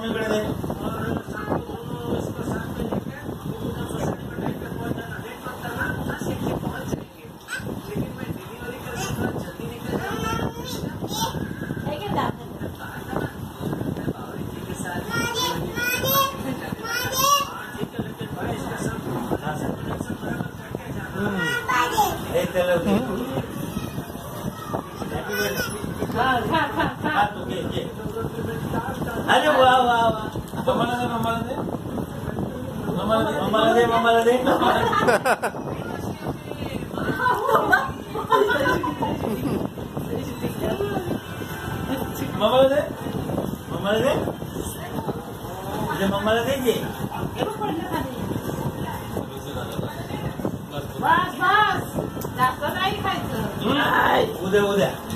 इकडे दे. अरे वाह वाह वाह. मम्माला दे मम्माला दे मम्माला दे मम्माला दे मम्माला दे मम्माला दे मम्माला दे जे. बस बस जास्त नाही खायचं. उद्या उद्या